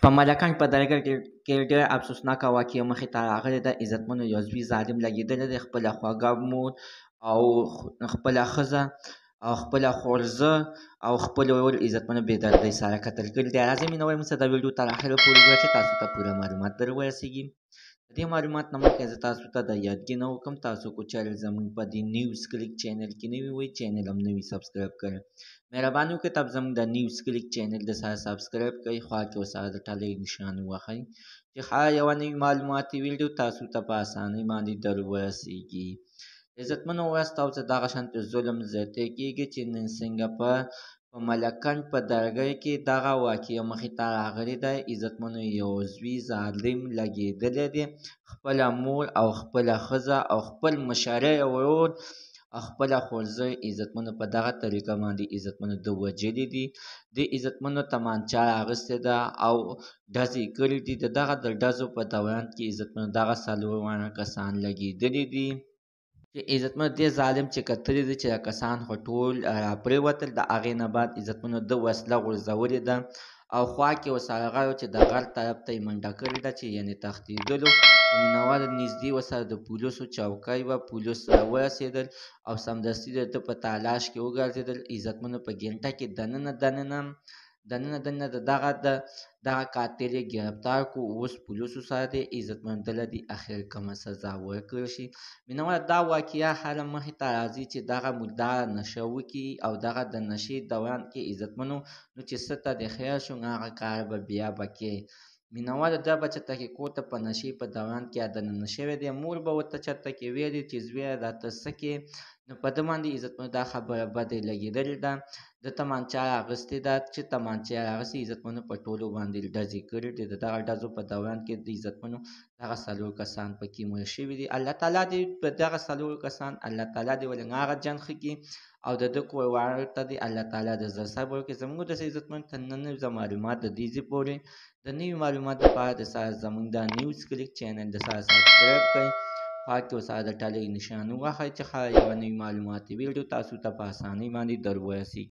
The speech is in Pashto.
په ملکنډ په درګه کې ډېره افسوسناکه واقعه مخې ته راغلې ده. عزتمنو یو زوی ظالم لګېدلی دی، خپله خوږه مور او خپله ښځه او خپله خورزه او خپل ورور عزتمنو بې دردۍ سره قتل کړي دي. راځئ مینه وال موږ د ویډیو تر اخره پورې وګورئ چې تاسو ته پوره معلومات در ورسېږي. د دې معلومات نه مخکې زه تاسو ته د یادګي نه وکړم، تاسو کو چینل زموږ په دې نیوز کلیک چینل کې نوي وئ، چینل هم نوي سبسکرایب کړئ. مهرباني وکړئ تاسو زموږ د نیوز کلیک چینل د سره سبسکرایب کړئ، خوا کې ورسره د ټلۍ نشان ووهئ چې هر یوه نوي معلوماتي ویډیو تاسو ته په اسانۍ باندې در ورسېږي. عزتمنو اوس تاسو ته دغه شانتې ظلم زیاتی کېږي چې نن څنګه په ملکنډ په درګۍ کې دغه واقعه مخې ته راغلې ده. عزتمنو یو زوی ظالم لګېدلی دی، خپله مور او خپله ښځه او خپل مشری ورور او خپله خورزه عزتمنو په دغه طریقه باندې عزتمنو ده وژلي دي. د عزتمنو تمانچه راغستې ده او ډزې کړي دي. د دغه د ډزو په دوران کې عزتمنو دغه 4 کسان لګېدلي دي چې عزتمنو دې ظالم چې کتلي دي چې کسان خو ټول راپرېوتل. د هغې نه بعد عزتمنو ده وسله غورځولې ده او خوا کې ورسره غږ چې د غر طرف ته یې منډه کړې ده چې یعنې تښتېدلو. مینهوال نږدې ورسره د پولیسو چوکۍ وه، پولیس راورسېدل او سمدستي د ده په تلاش کې وګرځېدل. عزتمنو په ګینټه کې دننه د دغه قاتل یې ګرفتار کړو. اوس پولیسو سره دی. عزتمنو ده له دې اخر کومه سزا ورکړل شي. مینهوال دا واقعه هله مخې ته راځي چې دغه مردار نشه وکړي او دغه د نشې دوران کې عزتمنو نو چې څه ته د خیر شو هغه کار به بیا به کوې. مینهوالو دا به چېرته کې کور ته په نشې په دوران کې دننه شوی دی، مور به ورته چېرته کې ویلي چې زویه راته څه کې، نو په ده باندې عزتمنو دا خبره بدې لګېدلې ده. د تمانچه راغستې ده چې تمانچه یې راغستې عزتمنو په ټولو باندې ډزې کړي دي. د دغه ډزو په دوران کې د عزتمنو دغه 4 کسان پکې مړه شوي دي. الله تعالی دې په دغه 4 کسان الله تعالی دې ولې هغه جنګ ښه کړي او د ده کوروالو ته دې الله تعالی د زر صبر وکړي. زموږ داسې عزتمنو ته نوي معلومات د دې ځای پورې د نوي معلومات لپاره د سره زموږ د نیوز کلیک چینل د سره سبسکرایب کړئ، خوا کې ورسره د ټلۍ نشان ووهئ چې هر یوه نوي معلوماتي ویډیو تاسو ته په اسانۍ باندې در ورسېږي.